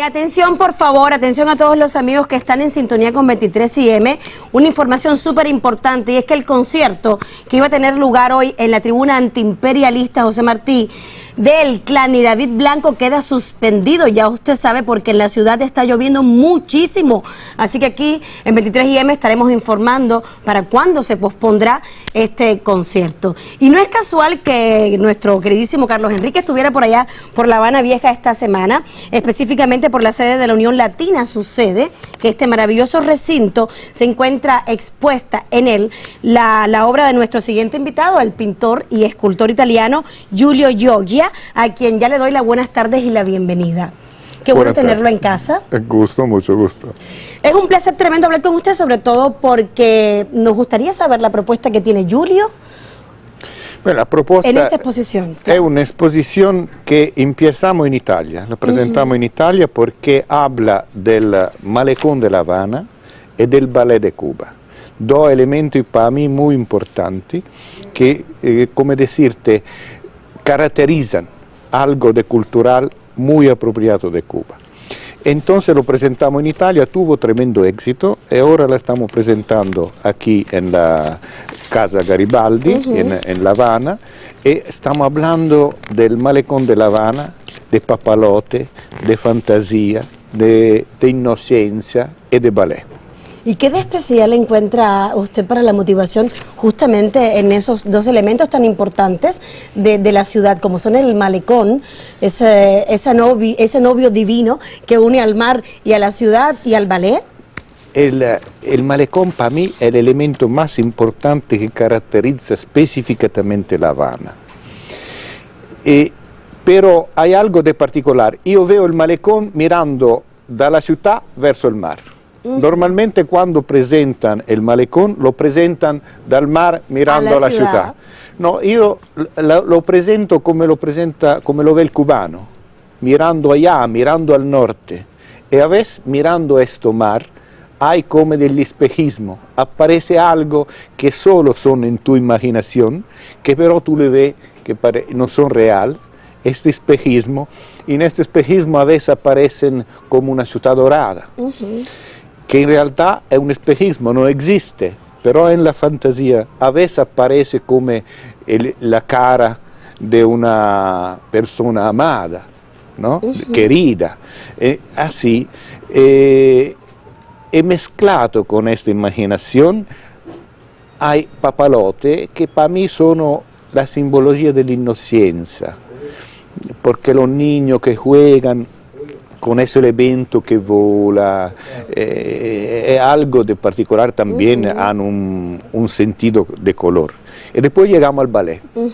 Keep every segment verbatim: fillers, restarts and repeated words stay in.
atención, por favor, atención a todos los amigos que están en sintonía con veintitrés I M. Una información súper importante, y es que el concierto que iba a tener lugar hoy en la tribuna antiimperialista José Martí del Clan y David Blanco queda suspendido, ya usted sabe, porque en la ciudad está lloviendo muchísimo. Así que aquí en veintitrés I M estaremos informando para cuándo se pospondrá este concierto. Y no es casual que nuestro queridísimo Carlos Enrique estuviera por allá, por La Habana Vieja esta semana, específicamente por la sede de la Unión Latina, su sede, que este maravilloso recinto se encuentra expuesta en él la, la obra de nuestro siguiente invitado, el pintor y escultor italiano Giulio Gioglia, a quien ya le doy las buenas tardes y la bienvenida. Qué bueno tenerlo en casa. Gusto, mucho gusto. Es un placer tremendo hablar con usted, sobre todo porque nos gustaría saber la propuesta que tiene Giulio bueno, la propuesta en esta exposición. Claro. Es una exposición que empezamos en Italia, la presentamos uh-huh. en Italia porque habla del malecón de La Habana y del ballet de Cuba. Dos elementos para mí muy importantes que, eh, como decirte, caracterizan algo de cultural muy apropiado de Cuba. Entonces lo presentamos en Italia, tuvo tremendo éxito y ahora la estamos presentando aquí en la Casa Garibaldi, uh-huh. en, en La Habana, y estamos hablando del malecón de La Habana, de papalote, de fantasía, de, de inocencia y de ballet. ¿Y qué de especial encuentra usted para la motivación justamente en esos dos elementos tan importantes de, de la ciudad, como son el malecón, ese, ese, novio, ese novio divino que une al mar y a la ciudad y al ballet? El, el malecón para mí es el elemento más importante que caracteriza específicamente La Habana. E, pero hay algo de particular. Yo veo el malecón mirando de la ciudad verso el mar. Normalmente cuando presentan el malecón lo presentan dal mar mirando a la, la ciudad. ciudad. No, yo lo, lo presento come lo presenta, come lo ve el cubano, mirando allá, mirando al norte. Y a veces mirando este mar hay como del espejismo, aparece algo que solo son en tu imaginación, que pero tú le ves que pare, no son real, este espejismo, y en este espejismo a veces aparecen como una ciudad dorada. Uh-huh. Que en realidad es un espejismo, no existe, pero en la fantasía a veces aparece como el, la cara de una persona amada, ¿no? Uh-huh. Querida. Eh, así, eh, he mezclado con esta imaginación, hay papalote que para mí son la simbología de la inocencia, porque los niños que juegan con ese elemento que vola, eh, es algo de particular también, uh-huh. han un, un sentido de color. Y después llegamos al ballet. Uh-huh.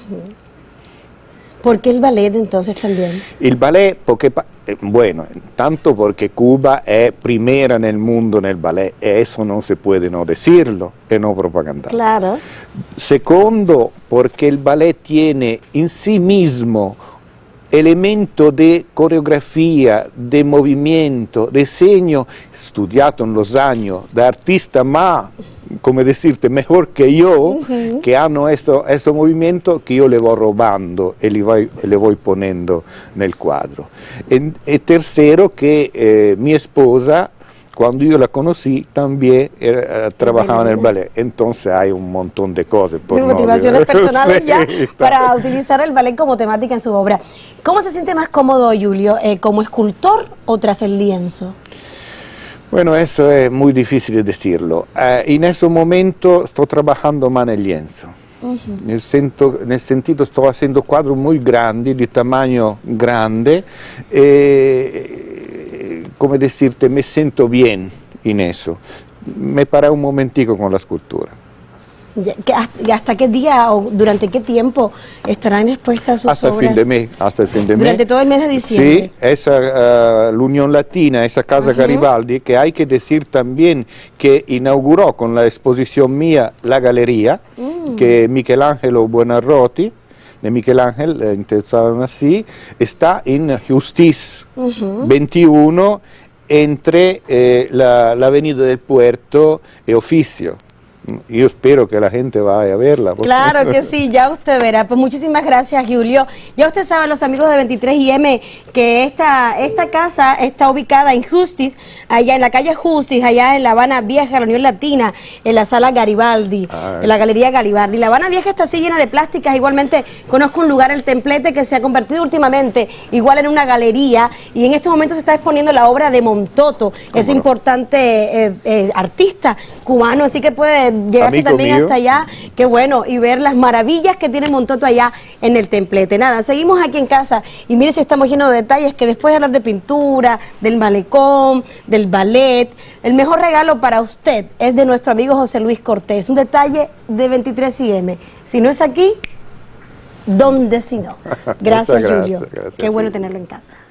¿Por qué el ballet entonces también? El ballet, porque, bueno, tanto porque Cuba es primera en el mundo en el ballet, eso no se puede no decirlo y no propagandar. Claro. Segundo, porque el ballet tiene en sí mismo elemento de coreografía, de movimiento, de diseño, estudiado en los años, de artista más, como decirte, mejor que yo, uh-huh. que han estos esto movimientos que yo le voy robando y le voy, le voy poniendo en el cuadro. Y tercero, que eh, mi esposa, cuando yo la conocí, también eh, trabajaba en el ballet, entonces hay un montón de cosas. Por no motivaciones decir. personales sí, ya para utilizar el ballet como temática en su obra. ¿Cómo se siente más cómodo, Giulio, eh, como escultor o tras el lienzo? Bueno, eso es muy difícil de decirlo. Eh, en ese momento estoy trabajando más en el lienzo. Uh-huh. nel, sento, nel sentido estoy haciendo cuadros muy grandes, de tamaño grande, eh, come decirte, me siento bien en eso. Me paré un momentico con la escultura. ¿Hasta qué día o durante qué tiempo estarán expuestas sus hasta obras? El fin de mes, hasta el fin de durante mes. todo el mes de diciembre. Sí, esa uh, la Unión Latina, esa Casa uh-huh. Garibaldi, que hay que decir también que inauguró con la exposición mía la galería, uh-huh. que Michelangelo Buonarroti, de Michelangelo, eh, interesaron así, está en Justice uh-huh. veintiuno, entre eh, la, la Avenida del Puerto y Oficio. yo espero que la gente vaya a verla. Claro que sí, ya usted verá. Pues muchísimas gracias, Julio. Ya usted sabe, los amigos de veintitrés I M, que esta, esta casa está ubicada en Justice, allá en la calle Justice, allá en La Habana Vieja, la Unión Latina, en la sala Garibaldi, Ay. en la Galería Garibaldi. La Habana Vieja está así llena de plásticas. Igualmente conozco un lugar, el Templete, que se ha convertido últimamente igual en una galería, y en estos momentos se está exponiendo la obra de Montoto, ese no? importante eh, eh, artista cubano, así que puede llegarse Amigo también mío. hasta allá, qué bueno, y ver las maravillas que tiene Montoto allá en el Templete. Nada, seguimos aquí en casa y mire si estamos llenos de detalles, que después de hablar de pintura, del malecón, del ballet, el mejor regalo para usted es de nuestro amigo José Luis Cortés, un detalle de veintitrés I M. Si no es aquí, ¿dónde si no? Gracias, gracias Julio. Gracias, qué bueno tenerlo en casa.